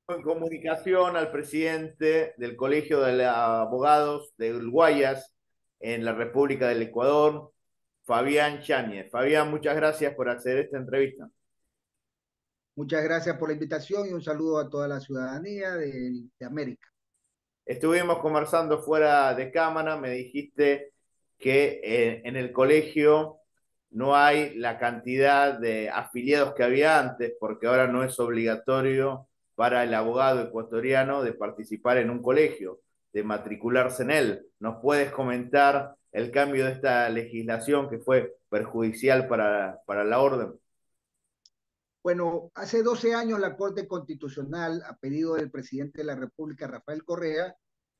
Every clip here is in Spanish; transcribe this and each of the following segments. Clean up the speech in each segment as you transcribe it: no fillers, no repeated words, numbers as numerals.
En comunicación al presidente del Colegio de Abogados de Guayas en la República del Ecuador, Fabián Yáñez. Fabián, muchas gracias por acceder a esta entrevista. Muchas gracias por la invitación y un saludo a toda la ciudadanía de América. Estuvimos conversando fuera de cámara, me dijiste que en el colegio no hay la cantidad de afiliados que había antes, porque ahora no es obligatorio para el abogado ecuatoriano de participar en un colegio, de matricularse en él. ¿Nos puedes comentar el cambio de esta legislación que fue perjudicial para la orden? Bueno, hace 12 años la Corte Constitucional, a pedido del presidente de la República, Rafael Correa,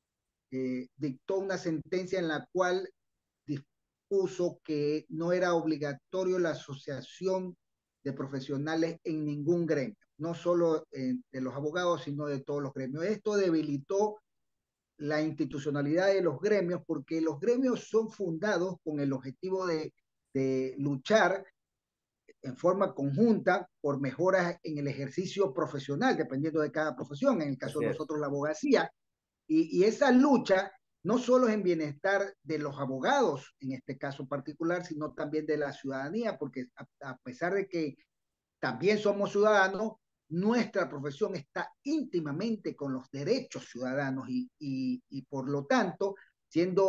dictó una sentencia en la cual dispuso que no era obligatorio la asociación de profesionales en ningún gremio, no solo de los abogados, sino de todos los gremios. Esto debilitó la institucionalidad de los gremios porque los gremios son fundados con el objetivo de luchar en forma conjunta por mejoras en el ejercicio profesional, dependiendo de cada profesión, en el caso Así de es. nosotros la abogacía, y esa lucha no solo es en bienestar de los abogados, en este caso particular, sino también de la ciudadanía, porque a pesar de que también somos ciudadanos, nuestra profesión está íntimamente con los derechos ciudadanos y por lo tanto, siendo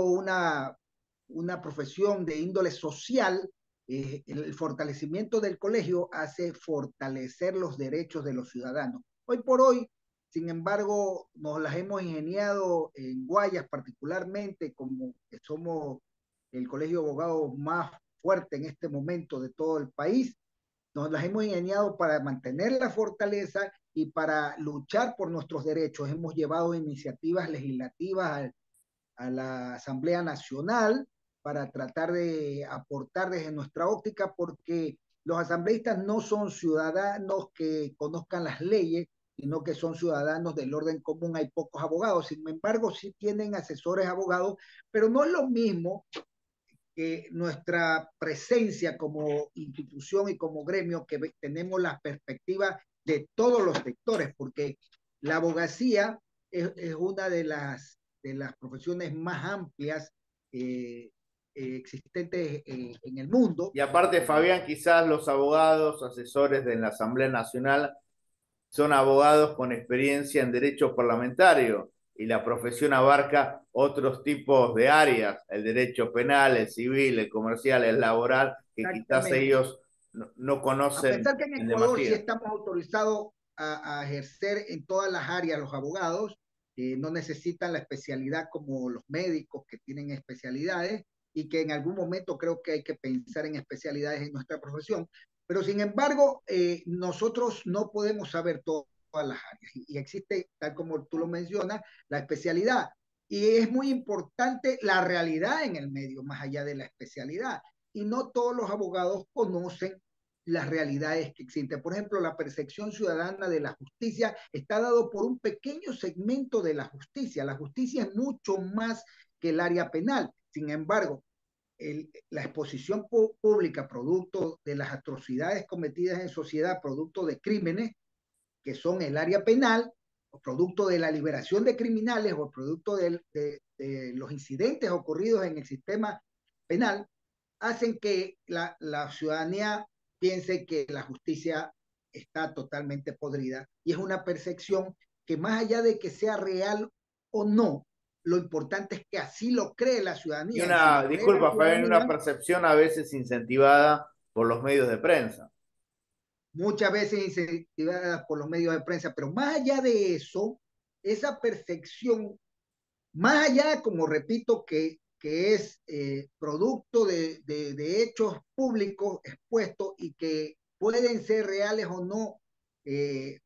una profesión de índole social, el fortalecimiento del colegio hace fortalecer los derechos de los ciudadanos. Hoy por hoy, sin embargo, nos las hemos ingeniado en Guayas particularmente, como que somos el colegio de abogados más fuerte en este momento de todo el país. Nos las hemos ingeniado para mantener la fortaleza y para luchar por nuestros derechos. Hemos llevado iniciativas legislativas a la Asamblea Nacional para tratar de aportar desde nuestra óptica, porque los asambleístas no son ciudadanos que conozcan las leyes, sino que son ciudadanos del orden común. Hay pocos abogados, sin embargo, sí tienen asesores abogados, pero no es lo mismo nuestra presencia como institución y como gremio, que tenemos la perspectiva de todos los sectores, porque la abogacía es una de las profesiones más amplias existentes en el mundo. Y aparte, Fabián, quizás los abogados, asesores de la Asamblea Nacional son abogados con experiencia en derecho parlamentario y la profesión abarca otros tipos de áreas, el derecho penal, el civil, el comercial, el laboral, que quizás Exactamente. ellos no A conocen pesar que en en Ecuador sí demasía. estamos autorizados a ejercer en todas las áreas los abogados, no necesitan la especialidad como los médicos que tienen especialidades y que en algún momento creo que hay que pensar en especialidades en nuestra profesión, pero sin embargo nosotros no podemos saber todas las áreas y existe, tal como tú lo mencionas, la especialidad. Y es muy importante la realidad en el medio, más allá de la especialidad. Y no todos los abogados conocen las realidades que existen. Por ejemplo, la percepción ciudadana de la justicia está dado por un pequeño segmento de la justicia. La justicia es mucho más que el área penal. Sin embargo, la exposición pública producto de las atrocidades cometidas en sociedad, producto de crímenes que son el área penal, o producto de la liberación de criminales o producto de los incidentes ocurridos en el sistema penal, hacen que la ciudadanía piense que la justicia está totalmente podrida. Y es una percepción que más allá de que sea real o no, lo importante es que así lo cree la Y ciudadanía. Y si una, lo cree la disculpa, Fabián, una ciudadanía, percepción a veces incentivada por los medios de prensa. muchas veces incentivadas por los medios de prensa, pero más allá de eso, esa percepción, más allá, como repito, que es producto de hechos públicos expuestos y que pueden ser reales o no, eh,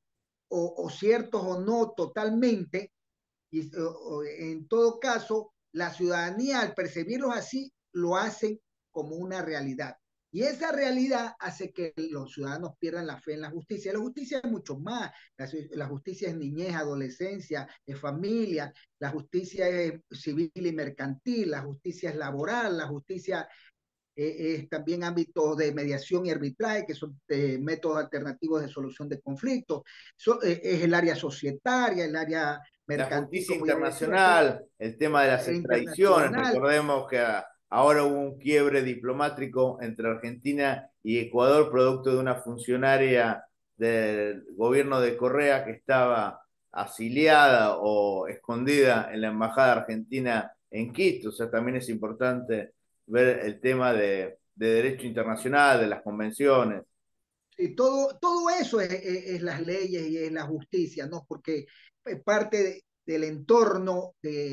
o ciertos o no totalmente, y en todo caso, la ciudadanía al percibirlos así, lo hacen como una realidad. Y esa realidad hace que los ciudadanos pierdan la fe en la justicia. La justicia es mucho más. La justicia es niñez, adolescencia, es familia. La justicia es civil y mercantil. La justicia es laboral. La justicia es también ámbitos de mediación y arbitraje, que son métodos alternativos de solución de conflictos, es el área societaria, el área La mercantil, justicia como ya decía, son internacional, el tema de las extradiciones. internacional, Recordemos que ahora hubo un quiebre diplomático entre Argentina y Ecuador, producto de una funcionaria del gobierno de Correa que estaba asiliada o escondida en la embajada argentina en Quito. O sea, también es importante ver el tema de derecho internacional, de las convenciones. y todo eso es las leyes y es la justicia, ¿no? Porque es parte del entorno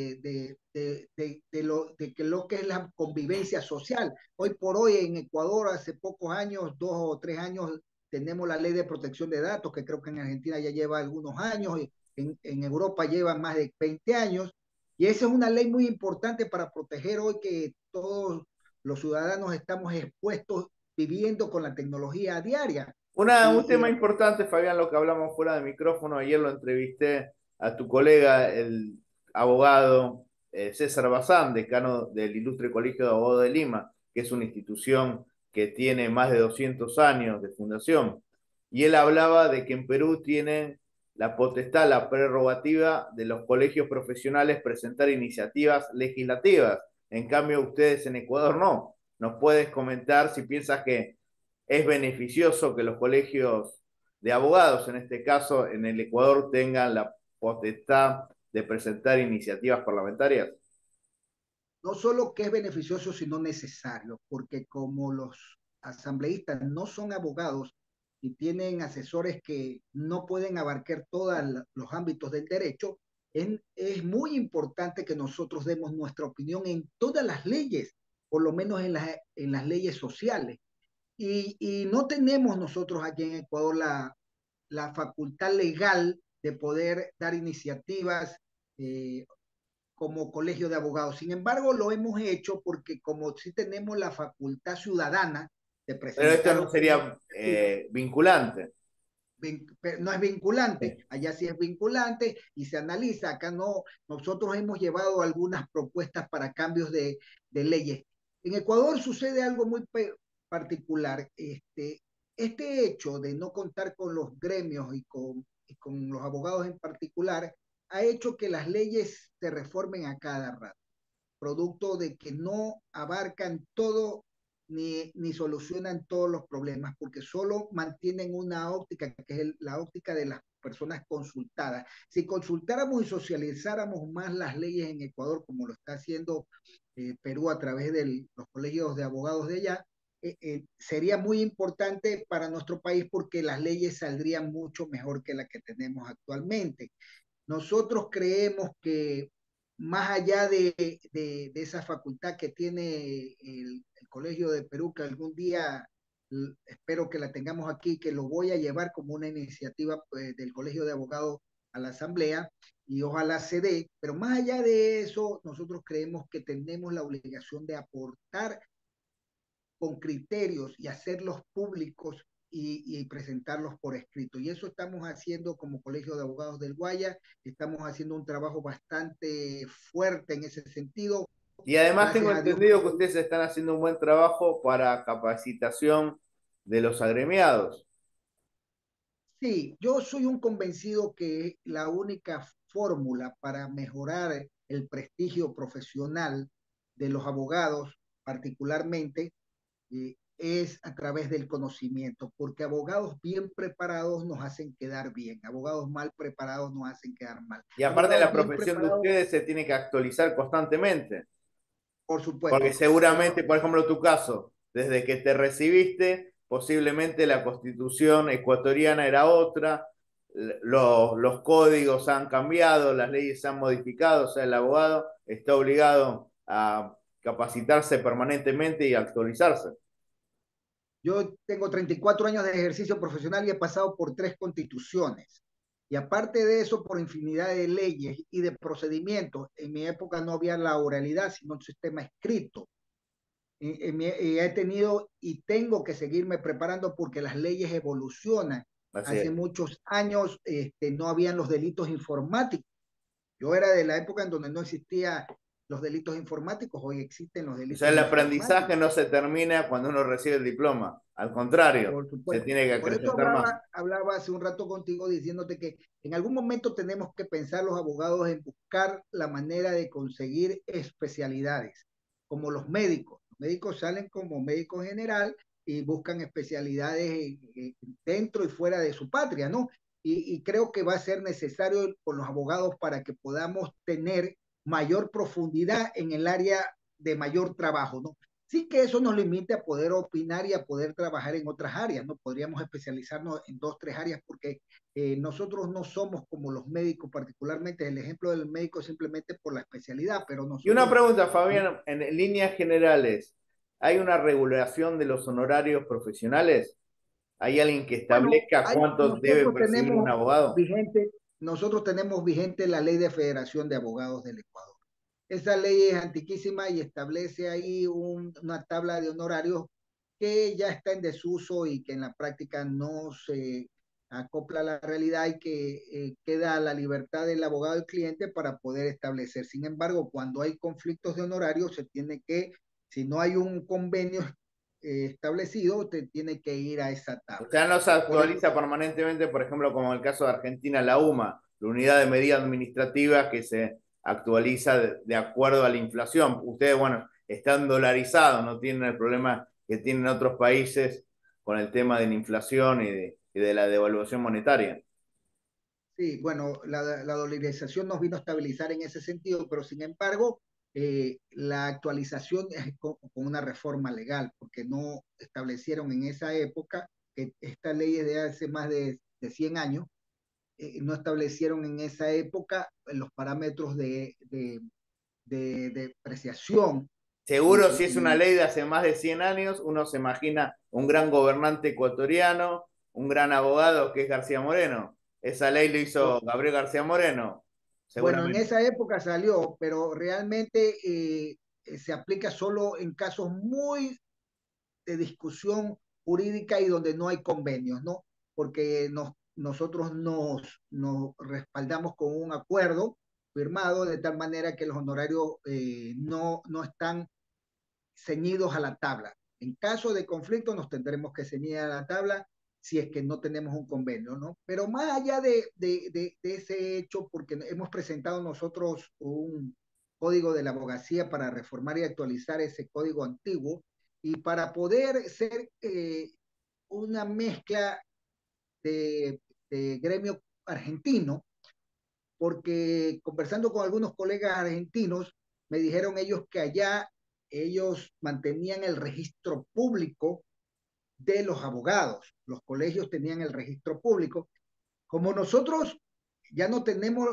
de que lo que es la convivencia social. Hoy por hoy en Ecuador, hace pocos años, 2 o 3 años, tenemos la ley de protección de datos, que creo que en Argentina ya lleva algunos años, y en Europa lleva más de 20 años, y esa es una ley muy importante para proteger hoy que todos los ciudadanos estamos expuestos viviendo con la tecnología diaria. Un Y tema importante, Fabián, lo que hablamos fuera de micrófono, ayer lo entrevisté a tu colega, el abogado César Bazán, decano del Ilustre Colegio de Abogados de Lima, que es una institución que tiene más de 200 años de fundación. Y él hablaba de que en Perú tienen la potestad, la prerrogativa de los colegios profesionales presentar iniciativas legislativas. En cambio, ustedes en Ecuador no. ¿Nos puedes comentar si piensas que es beneficioso que los colegios de abogados, en este caso en el Ecuador, tengan la potestad de presentar iniciativas parlamentarias? no solo que es beneficioso, sino necesario, porque como los asambleístas no son abogados y tienen asesores que no pueden abarcar todos los ámbitos del derecho, es muy importante que nosotros demos nuestra opinión en todas las leyes, por lo menos en las leyes sociales. Y no tenemos nosotros aquí en Ecuador la facultad legal de poder dar iniciativas como colegio de abogados. Sin embargo, lo hemos hecho porque como sí tenemos la facultad ciudadana de Pero esto presentar no una sería iniciativa, vinculante. no es vinculante, Sí. allá sí es vinculante y se analiza. Acá no, nosotros hemos llevado algunas propuestas para cambios de leyes. En Ecuador sucede algo muy particular. Este hecho de no contar con los gremios y con los abogados en particular ha hecho que las leyes se reformen a cada rato, producto de que no abarcan todo ni solucionan todos los problemas, porque solo mantienen una óptica, que es la óptica de las personas consultadas. Si consultáramos y socializáramos más las leyes en Ecuador, como lo está haciendo Perú a través de los colegios de abogados de allá, sería muy importante para nuestro país porque las leyes saldrían mucho mejor que la que tenemos actualmente. Nosotros creemos que más allá de esa facultad que tiene el Colegio de Perú, que algún día espero que la tengamos aquí, que lo voy a llevar como una iniciativa pues, del Colegio de Abogados a la Asamblea y ojalá se dé, pero más allá de eso, nosotros creemos que tenemos la obligación de aportar con criterios y hacerlos públicos y presentarlos por escrito. Y eso estamos haciendo como Colegio de Abogados del Guaya, estamos haciendo un trabajo bastante fuerte en ese sentido. Y además tengo Gracias a Dios. entendido que ustedes están haciendo un buen trabajo para capacitación de los agremiados. Sí, yo soy un convencido que la única fórmula para mejorar el prestigio profesional de los abogados, particularmente, es a través del conocimiento, porque abogados bien preparados nos hacen quedar bien, abogados mal preparados nos hacen quedar mal. Y aparte Abogados la bien profesión de preparados, ustedes se tiene que actualizar constantemente. por Porque supuesto. seguramente, por ejemplo, tu caso, desde que te recibiste, posiblemente la constitución ecuatoriana era otra, los códigos han cambiado, las leyes se han modificado, o sea, el abogado está obligado a capacitarse permanentemente y actualizarse. Yo tengo 34 años de ejercicio profesional y he pasado por 3 constituciones. Y aparte de eso, por infinidad de leyes y de procedimientos, en mi época no había la oralidad, sino un sistema escrito. Y he tenido y tengo que seguirme preparando porque las leyes evolucionan. Así Hace es. muchos años no habían los delitos informáticos. Yo era de la época en donde no existía los delitos informáticos, hoy existen los O sea, delitos el aprendizaje informáticos, no se termina cuando uno recibe el diploma. Al contrario, por se supuesto. tiene que Por eso acrecentar más. hablaba hace un rato contigo diciéndote que en algún momento tenemos que pensar los abogados en buscar la manera de conseguir especialidades, como los médicos. Los médicos salen como médico general y buscan especialidades dentro y fuera de su patria, ¿no? Y creo que va a ser necesario con los abogados para que podamos tener mayor profundidad en el área de mayor trabajo, ¿no? Sí que eso nos limite a poder opinar y a poder trabajar en otras áreas, ¿no? Podríamos especializarnos en dos, tres áreas porque nosotros no somos como los médicos, particularmente el ejemplo del médico es simplemente por la especialidad, pero Y una nosotros, pregunta, Fabián, en líneas generales, ¿hay una regulación de los honorarios profesionales? ¿Hay alguien que bueno, establezca cuánto debe nosotros percibir un abogado? nosotros tenemos vigente la ley de Federación de Abogados del Ecuador. Esa ley es antiquísima y establece ahí una tabla de honorarios que ya está en desuso y que en la práctica no se acopla a la realidad y que queda a la libertad del abogado y cliente para poder establecer. Sin embargo, cuando hay conflictos de honorarios, se tiene que, si no hay un convenio establecido, te tiene que ir a esa O tabla. sea, no se Por eso, actualiza permanentemente, por ejemplo, como en el caso de Argentina, la UMA, la unidad de medida administrativa que se actualiza de acuerdo a la inflación. Ustedes, bueno, están dolarizados, no tienen el problema que tienen otros países con el tema de la inflación y de la devaluación monetaria. sí, bueno, la dolarización nos vino a estabilizar en ese sentido, pero sin embargo, la actualización es con una reforma legal, porque no establecieron en esa época, que esta ley es de hace más de 100 años, no establecieron en esa época los parámetros de apreciación Seguro, y, si es una y, ley de hace más de 100 años, uno se imagina un gran gobernante ecuatoriano, un gran abogado que es García Moreno. Esa ley lo hizo Gabriel García Moreno, bueno, en seguramente. esa época salió, pero realmente se aplica solo en casos muy de discusión jurídica y donde no hay convenios, ¿no? Porque nosotros nos respaldamos con un acuerdo firmado de tal manera que los honorarios no están ceñidos a la tabla. En caso de conflicto nos tendremos que ceñir a la tabla si es que no tenemos un convenio, ¿no? Pero más allá de ese hecho, porque hemos presentado nosotros un código de la abogacía para reformar y actualizar ese código antiguo y para poder ser una mezcla de gremio argentino, porque conversando con algunos colegas argentinos, me dijeron ellos que allá ellos mantenían el registro público de los abogados, los colegios tenían el registro público. Como nosotros ya no tenemos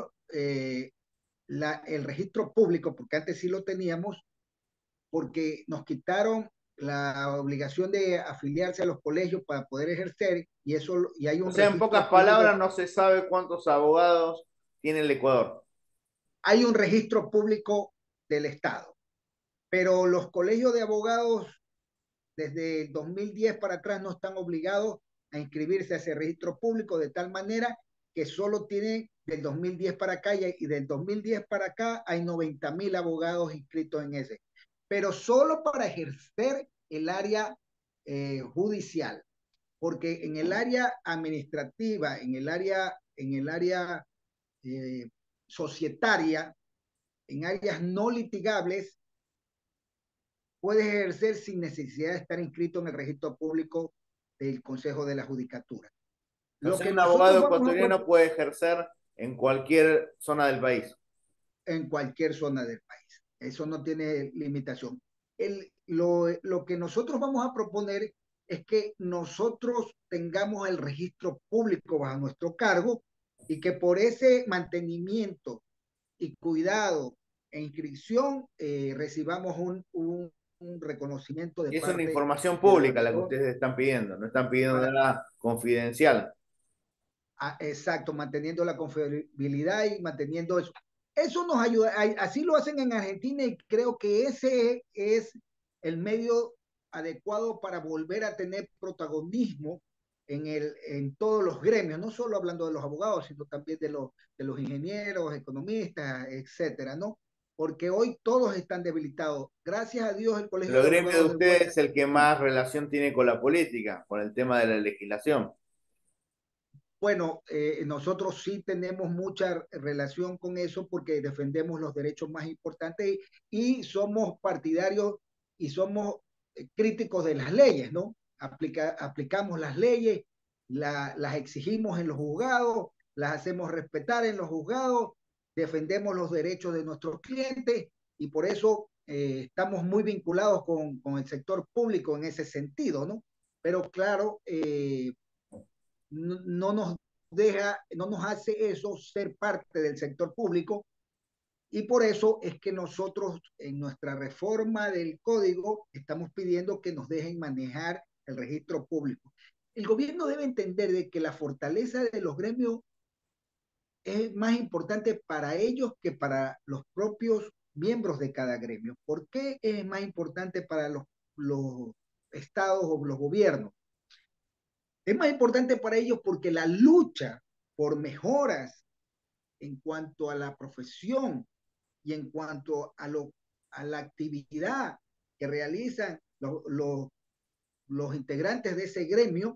el registro público, porque antes sí lo teníamos, porque nos quitaron la obligación de afiliarse a los colegios para poder ejercer y hay O un sea, en pocas registro público, palabras, no se sabe cuántos abogados tiene el Ecuador. hay un registro público del Estado, pero los colegios de abogados desde el 2010 para atrás no están obligados a inscribirse a ese registro público de tal manera que solo tienen del 2010 para acá y del 2010 para acá hay 90.000 abogados inscritos en ese, pero solo para ejercer el área judicial, porque en el área administrativa, en el área eh, societaria, en áreas no litigables, puedes ejercer sin necesidad de estar inscrito en el registro público del Consejo de la Judicatura. O Lo sea, que un nosotros abogado vamos a ecuatoriano puede ejercer en cualquier zona del país. en cualquier zona del país. Eso no tiene limitación. Lo que nosotros vamos a proponer es que nosotros tengamos el registro público bajo nuestro cargo y que por ese mantenimiento y cuidado e inscripción recibamos un reconocimiento de Y es una parte información del pública la que regidor ustedes están pidiendo, no están pidiendo para, nada confidencial. exacto, manteniendo la confiabilidad y manteniendo eso. Eso nos ayuda, así lo hacen en Argentina y creo que ese es el medio adecuado para volver a tener protagonismo en todos los gremios, no solo hablando de los abogados, sino también de los ingenieros, economistas, etcétera, ¿no? porque hoy todos están debilitados. Gracias a Dios el Colegio Pero de el gremio de Abogados de ustedes Guayas, es el que más relación tiene con la política, con el tema de la legislación. bueno, nosotros sí tenemos mucha relación con eso porque defendemos los derechos más importantes y somos partidarios y somos críticos de las leyes, ¿no? Aplicamos las leyes, las exigimos en los juzgados, las hacemos respetar en los juzgados, defendemos los derechos de nuestros clientes y por eso estamos muy vinculados con el sector público en ese sentido, ¿no? Pero claro, no nos deja, no nos hace eso ser parte del sector público y por eso es que nosotros en nuestra reforma del código estamos pidiendo que nos dejen manejar el registro público. El gobierno debe entender de que la fortaleza de los gremios es más importante para ellos que para los propios miembros de cada gremio. ¿Por qué es más importante para los estados o los gobiernos? Es más importante para ellos porque la lucha por mejoras en cuanto a la profesión y en cuanto a la actividad que realizan los integrantes de ese gremio,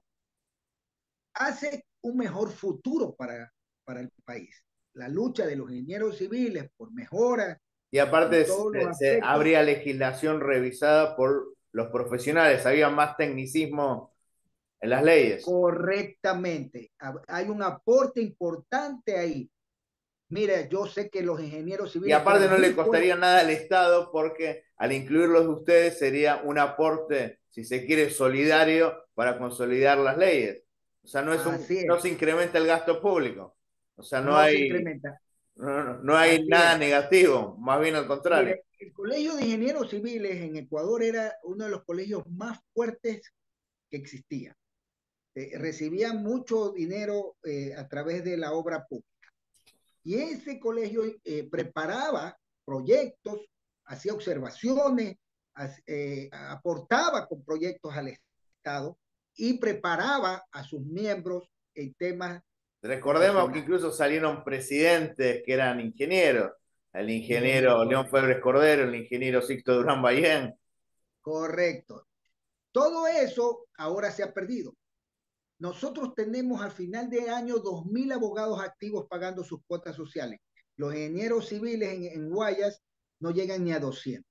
hace un mejor futuro para el país. La lucha de los ingenieros civiles por mejoras Y en aparte todos los aspectos, habría legislación revisada por los profesionales, había más tecnicismo en las leyes. correctamente. Hay un aporte importante ahí. Mira, yo sé que los ingenieros Y civiles aparte quedan no muy le fuertes. costaría nada al Estado porque al incluirlos ustedes sería un aporte, si se quiere, solidario para consolidar las leyes. O sea, Así no es, se incrementa el gasto público. O sea, no se incrementa. no hay Así nada es. negativo, más bien al contrario. Mire, el Colegio de Ingenieros Civiles en Ecuador era uno de los colegios más fuertes que existía. Recibía mucho dinero a través de la obra pública. Y ese colegio preparaba proyectos, hacía observaciones, aportaba con proyectos al Estado y preparaba a sus miembros en temas Recordemos que profesionales. incluso salieron presidentes que eran ingenieros. El Ingeniero, ingeniero León correcto. Febres Cordero, el ingeniero Sixto Durán Ballén. Correcto. Todo eso ahora se ha perdido. Nosotros tenemos al final de año 2.000 abogados activos pagando sus cuotas sociales. Los ingenieros civiles en Guayas no llegan ni a 200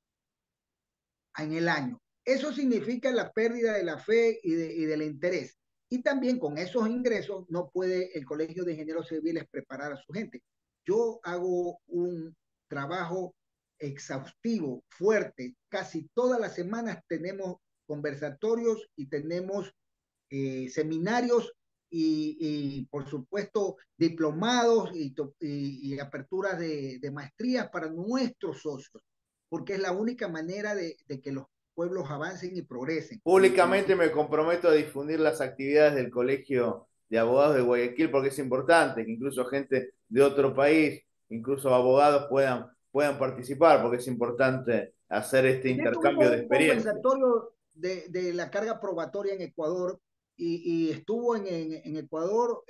en el año. Eso significa la pérdida de la fe y del interés. Y también con esos ingresos no puede el Colegio de Ingenieros Civiles preparar a su gente. Yo hago un trabajo exhaustivo, fuerte. Casi todas las semanas tenemos conversatorios y tenemos seminarios por supuesto, diplomados y aperturas de maestrías para nuestros socios, porque es la única manera de que los pueblos avancen y progresen. Como Públicamente me comprometo a difundir las actividades del Colegio de Abogados de Guayaquil porque es importante que incluso gente de otro país, incluso abogados puedan participar porque es importante hacer este ayer intercambio tuvimos de un experiencias. conversatorio de la carga probatoria en Ecuador y estuvo en Ecuador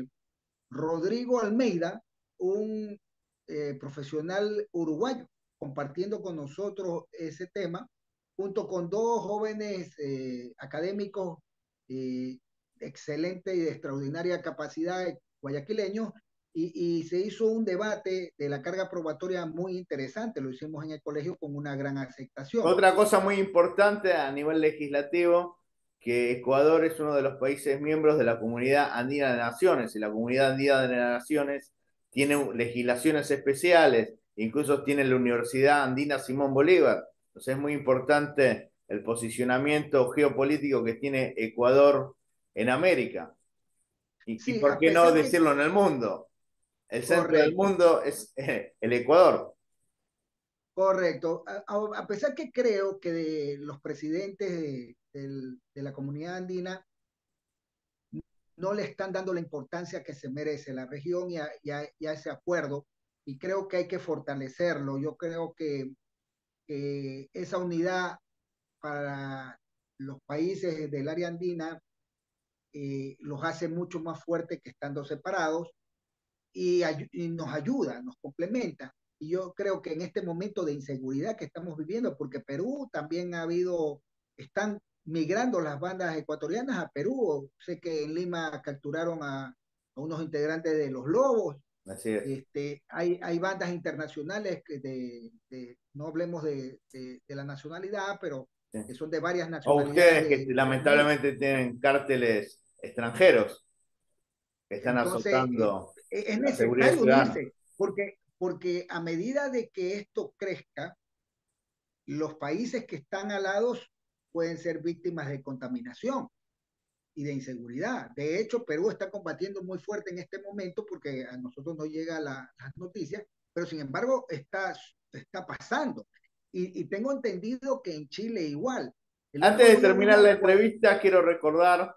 Rodrigo Almeida, un profesional uruguayo, compartiendo con nosotros ese tema, junto con dos jóvenes académicos eh, excelente y de extraordinaria capacidad guayaquileños, y se hizo un debate de la carga probatoria muy interesante, lo hicimos en el colegio con una gran aceptación. Otra cosa muy importante a nivel legislativo, que Ecuador es uno de los países miembros de la Comunidad Andina de Naciones, y la Comunidad Andina de Naciones tiene legislaciones especiales, incluso tiene la Universidad Andina Simón Bolívar. Entonces es muy importante el posicionamiento geopolítico que tiene Ecuador en América. Y Sí, por a qué no pesar que, decirlo en el mundo? El centro del correcto, mundo es el Ecuador. correcto. A pesar que creo que de los presidentes de la comunidad andina no le están dando la importancia que se merece la región y a ese acuerdo, y creo que hay que fortalecerlo. Yo creo que esa unidad para los países del área andina los hace mucho más fuertes que estando separados y nos ayuda, nos complementa. y yo creo que en este momento de inseguridad que estamos viviendo, porque Perú también ha habido, están migrando las bandas ecuatorianas a Perú. Sé que en Lima capturaron a unos integrantes de Los Lobos. Así es. Hay bandas internacionales no hablemos de la nacionalidad, pero Sí. que son de varias O nacionalidades ustedes que de América. lamentablemente tienen cárteles extranjeros que están Entonces, azotando es la seguridad necesario ciudadana. unirse, porque a medida de que esto crezca, los países que están alados pueden ser víctimas de contaminación y de inseguridad. De hecho, Perú está combatiendo muy fuerte en este momento porque a nosotros no llega las noticias, pero sin embargo está pasando. Y tengo entendido que en Chile igual. El Antes único de lío terminar vino la cuando... entrevista, quiero recordar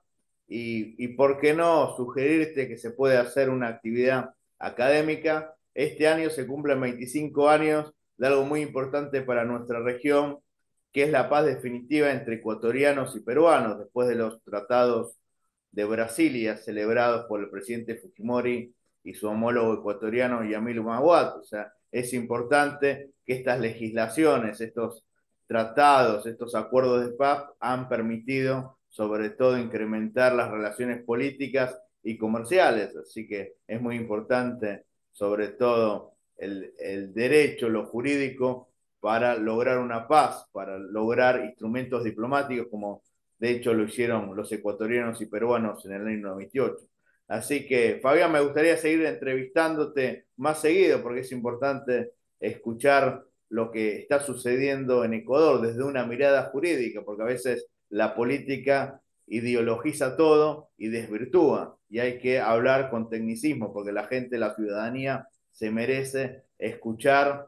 y por qué no sugerirte que se puede hacer una actividad académica. Este año se cumplen 25 años de algo muy importante para nuestra región, que es la paz definitiva entre ecuatorianos y peruanos, después de los tratados de Brasilia celebrados por el presidente Fujimori y su homólogo ecuatoriano Yamil Mahuad. O sea, es importante que estas legislaciones, estos tratados, estos acuerdos de paz han permitido sobre todo incrementar las relaciones políticas y comerciales. Así que es muy importante sobre todo el derecho, lo jurídico, para lograr una paz, para lograr instrumentos diplomáticos como de hecho lo hicieron los ecuatorianos y peruanos en el año 98. Así que, Fabián, me gustaría seguir entrevistándote más seguido porque es importante escuchar lo que está sucediendo en Ecuador desde una mirada jurídica, porque a veces la política ideologiza todo y desvirtúa, y hay que hablar con tecnicismo, porque la gente, la ciudadanía, se merece escuchar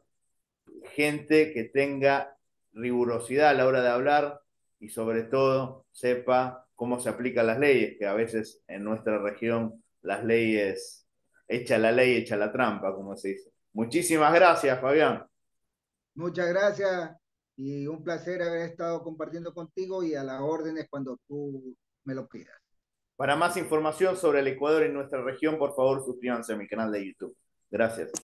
gente que tenga rigurosidad a la hora de hablar y sobre todo sepa cómo se aplican las leyes, que a veces en nuestra región las leyes, echa la ley, echa la trampa, como se dice. Muchísimas gracias, Fabián. Muchas gracias y un placer haber estado compartiendo contigo y a las órdenes cuando tú me lo pidas. Para más información sobre el Ecuador y nuestra región, por favor suscríbanse a mi canal de YouTube. Gracias.